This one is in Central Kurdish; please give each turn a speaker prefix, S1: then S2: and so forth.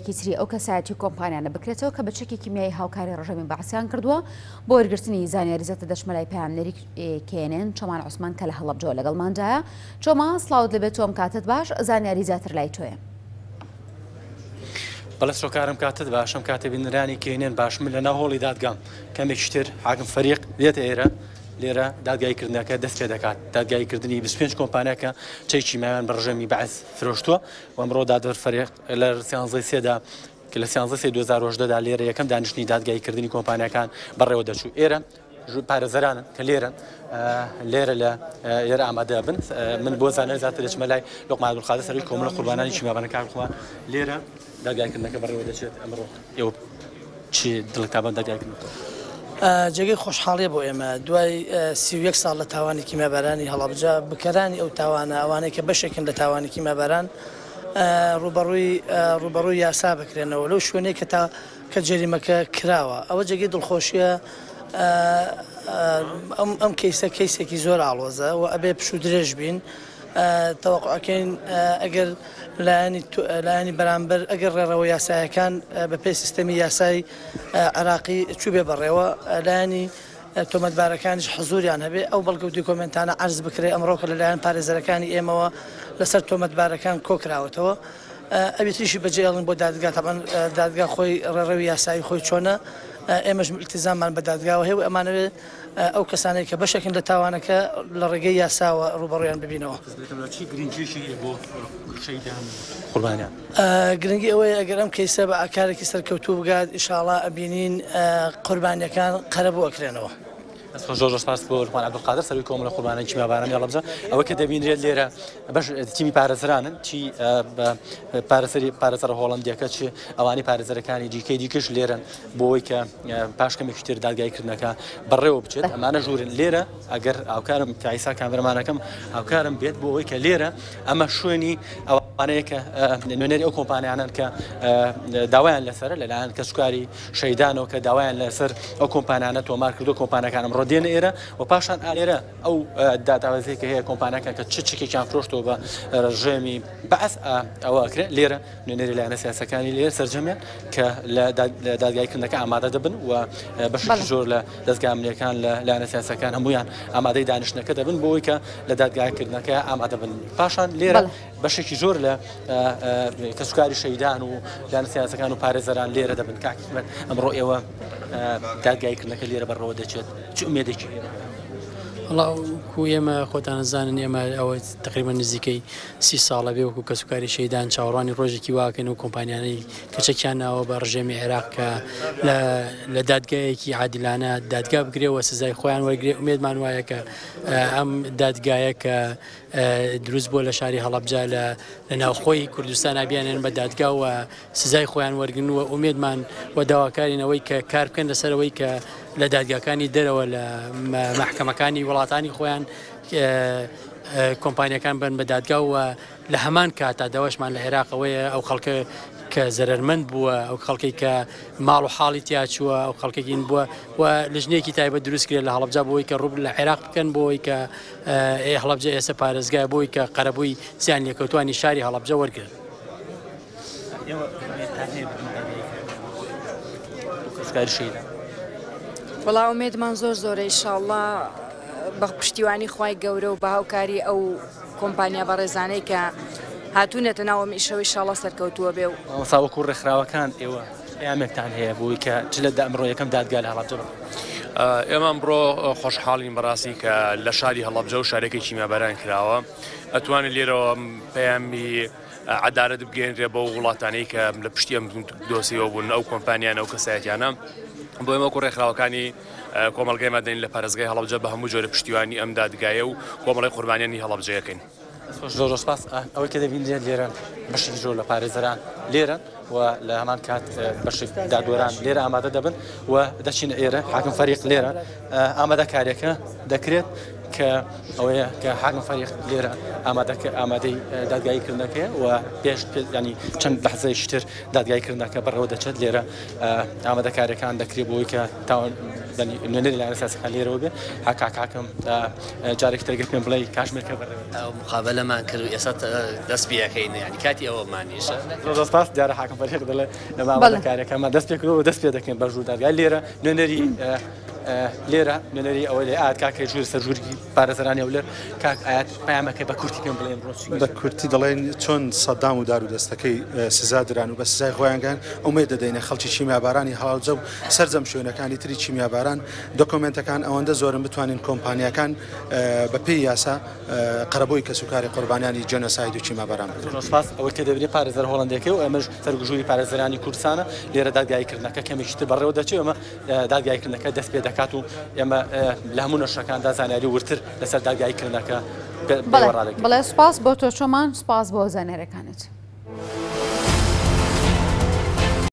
S1: دادگایەکی تری ئەو کەسایەتی کۆمپانیانە بکرێتەوە کە بەچێکی کیمیایی هاوکاری ڕژەمی بەعسیان کردووە بۆ وەرگرتنی زانیاریزەتە دەشمەلای پەیامنەری کێنێن چۆمان عوسمان کە لە هەڵەبجەوە لەگەڵماندایە. چۆما سڵاوت لەبێت تۆم کاتت باش، زانیاریزاتر لای تۆیە.
S2: بەڵێ سۆکارم کاتت باشم کاتێ بینرانی کێنێن باشم لە ناو هۆڵی دادگام کەمێکی تر حاکم فەریق دێتە ئێرە لێرە دادگایکردنەکە دەست پێ دەکات دادگایکردنی 25 کۆمپانیاکە چەیکی ماویان بە ڕژەمی بەعس فرۆشتووە و ئەمڕۆ دادوەر فەریق لە سیانزەی سێدا کە لە سیانزە سێ 2010دا لێرە یەکەم دانیشتنی دادگایکردنی کۆمپانیەکان بەڕێوە دەچوو. ئێرە پارێزەرانن کە لێرە لە ئێرە ئامادە بن. من بۆ زانیاریزاتە دەچمە لۆقمان عەبدولقادر سەرۆکی کۆمەڵە قوربانانی چیمەبەرەکان کارخوان لێرە دادگایکردنەکە بەڕێوە دەچێت. ئەمڕۆ ئێوە چی دڵتابەن دادگایکردنەوە؟
S3: جێگەی خۆشحاڵیە بۆ ئێمە دوای 31 ساڵ لە تاوانی کیمەبەرانی هەڵەبجە بکەرانی ئەو تاوانە ئەوانەی کە بەشێکن لە تاوانی کیمەبەران ڕوبەڕووی یاسا بکرێنەوە لەو شوێنەی کە جەریمەکە کراوە. ئەوە جێگەی دڵخۆشیە. ئەم کەیسێکی زۆر ئاڵۆزە و ئەبێ پشو درێژ بین. تەوەقعەکەین ئەگەر لایانی بەرامبەر ئەگەر ڕێڕەوە یاسایەکان بە پێی سیستەمی یاسای عراقی چوو بێ بەڕێوە لایانی تۆمەتبارەکانیش حزوریان هەبێ ئەو بەڵگە و دیکۆمنتانە عەرز بکرێ ئەمڕۆکە لەلایەن پارێزەرەکانی ئێمەوە لەسەر تۆمەتبارەکان کۆکراوەتەوە. ئەبێتیشی بەجێڵن بۆ دادگا تاقان دادگا خۆی ڕێڕەوی یاسایی خۆی چۆنە ئێمەش التزاممان بە دادگاوە هەیە و ئەمانەوێت ئەو کەسانەی کە بەشێکن لە تاوانەکە لە ڕێگەی یاساوە ڕوبەڕویان ببینەوە. گرنگی ئەوەیە ئەگەر ئەم کەیسە بە ئاکارێکی سەرکەوتوو بگات ئینشاڵڵا ئەبینین قوربانیەکان قەرەبوو ئەکرێنەوە.
S2: زۆر سپاس بۆ لۆقمان عەبدولقادر سەرۆکی کۆمەڵە قوربانانی چیمەبەرانی هەڵەبجە. ئەوە کە دەبینرێت لێرە بەش تیمی پارێزەرانن چی پارێزەر هۆڵەندیەکە چی ئەوانی پارێزەرەکانی دیکەش لێرن بۆ ئەوەی کە پاشکەمێکی تر دادگایکردنەکە بەڕێوە بچێت. ئەمانە ژوورن لێرە ئەگەر هاوکارم کایسا کامێرەمانەکەم هاوکارم بێت بۆ ئەوەی کە لێرە ئەمە شوێنی ئەوانەیە کە نوێنەری ئەو کۆمپانیانن کە داوایان لەسەر لەلایەن کەسوکاری شەیدانەوە کە داوایان لەسەر ئەو کۆمپانیانە تۆمار کردو کۆمپانیەکانم ڕۆدێنە ئێرە و پاشان ئالێرە ئەو داداوازەیە کە هەیە کۆمپانیەکان کە چێکێکیان فرۆشتەوە بە ڕژێمی بەعس ئەوە ئەکرێت لێرە نوێنەری لایەنە سیاسەکانی لێرە سەرجەمیان کە لە دادگایکردنەکە ئامادە دەبن و بەشێکی زۆر لە دەستگا ئەمنیەکان لە لایەنە سیاسەکان هەمویان ئامادەی دانیشتنەکە دەبن بۆ ئەوەی کە لە دادگایکردنەکە ئامادە بن. پاشان لێرە بەشێکی زۆر لە کەسوکاری شەیدان و لایەنە سیاسەکان و پارێزەران لێرە دەبن. کاکمەد ئەمڕۆ ئێوە دادگایکردنەکە لێرە بەڕەوە دەچێت چ ئومێدێکی
S4: وەڵاو ئێمە خۆتانەزانن ئێمە ئەوە تقریبا نزیکەی 30 ساڵە بێ وەکو کەسوکاری شەیدان چاوەڕوانی ڕۆژێکی واکەن و کۆمپانیانەی کەچەکیان ناوە بە ڕژێمی عێراق کە لە دادگایەکی عادلانە دادگا بگرێەوە سزای خۆیان وەرگێ ئومێدمان وایە کە ئەم دادگایە کە دروست بووە لە شاری هەڵەبجە لە ناوخۆی کوردستان بیانێن بە دادگا و سزای خۆیان وەرگنووە ئومێدمان و داواکارینەوەی کە کار بکەن لەسەرەوەی کە لە دادگاکانی دەرەوە لە محکەمەکانی وڵاتانی خۆیان کۆمپانیەکان بن بە دادگا و لە هەمان کاتا دەوەشمان لە عێراقەوەیە ئەو خەڵکە کە زەرمەند بووە ئەو خەڵکی کە ماڵ و حاڵی تیا چووە ئەو خەڵکێکین بووە و لە ژنێکی تایبەت دروست کرێت لە هەڵەبجە بۆی کە ڕوب لە عێراق بکەن بۆی کە هەڵەبجە ئێستا پارێزگای بۆی کە قەرەبووی زیان لێکەوتوانی شاری هەڵەبجە وەرگرت.
S5: وەڵا ئومێدمان زۆرە ئینشاڵڵا بە پشتیوانی خوای گەورە و بە هاوکاری ئەو کۆمپانیا بەڕێزانەی کە هاتوونەتە ناوەم ئیشەوەی ئینشاڵڵا سەرکەوتووە بێ و
S2: ساوەکو ڕێکخراوەکان ئێوە ئەیامێکتان هەیە بۆی کە چ لە ئەمڕۆ یەکەم دادگا لە هەڵەبجە
S6: ئێمە ئەمڕۆ خۆشحاڵین بەڕاستی کە لە شاری هەڵەبجە و شارێکی چیمەبەران کراوە ئەتوانێت لێرەوە پەیامی عەدالەت بگەێنرێ بۆ وڵاتانەی کە لە پشتی ئەم دۆسیەوە بوون ئەو کۆمپانیانە و کەسایەتیانە بۆ ئێمە ڕێکخراوەکانی کۆمەڵگەی مادەین لە پارێزگای هەڵەبجە بە هەموو جۆرە پشتیوانی ئەم دادگایە و کۆمەڵی قوربانیانی هەڵەبجەیەکەین.
S2: زۆر سپاس. ئەوەی کە دەبینرێت لێرە بەشێکی زۆر لە پارێزەران لێرن و لە هەمان کات بەشی دادوەران لێرە ئامادە دەبن و دەچینە ئێرە حاکم فەریق لێرە ئامادەکاریەکە دەکرێت کە ئەوەیە کە حاکم فەریق لێرە ئامادەی دادگاییکردنەکەی و پێش ینی چەند لەحزەی تر دادگاییکردنەکە بەڕێوە دەچێت لێرە ئامادەکاریەکان دەکرێت بۆی کە نوێنەری لایەنە سیاسیەکان لێرەوە بێ حاکم جارێک تەرگەر پێم بڵێ کاشمێرکە
S7: مقابلەمان کرد و ئێستا دەست پێەکەین ینی کاتی ئەوەمانیشە
S2: سپاس دیارە حاکم فەریق دەڵێ ئامادەکاریەکەمان دەست پێ کرد و دەست پێ دەکەین بە ژوور دادگای لێرە نوێنەری ئەوە لێ ئاات کاکە ژوور سەرژووری پارێزەرانی ئەو لێر کاک ئاات پامەکەی بە کورتی پێم بڵێن
S8: بە کورتی دەڵێن چۆن سەدام و دار و دەستەکەی سزا دران و بە سزای خۆیانگەن ئەومێ دەدەینە خەڵکی چیمیابارانی هەڵاوجە و سەرجەم شوێنەکانی تری چیمیاباران دۆکۆمنتەکان ئەوەندە زۆرن بتوانین کۆمپانیەکان بە پێی یاسا قەرەبووی کەسوکاری قوربانیانی جەنۆساید و چیمیاباران بکەن.
S2: سپاس ئەوەی کە دەبێت پارێزەر هۆڵندیەکەی و ئەمەش سەرگژووری پارێزەرانی کوردستانە لێرە دادگاییکردنەکە کەمێکیتر بەڕێوە دەچێت ئەمە دادگاییکردنەکە دەست پێ دەکات و ئێمە لە هەموو نەشەکاندا زانیاری ورتر لەسەر دادگاییکردنەکە
S1: بەڵێ سپاس بۆ تۆ چۆمان سپاس بۆ زانێرەکانت.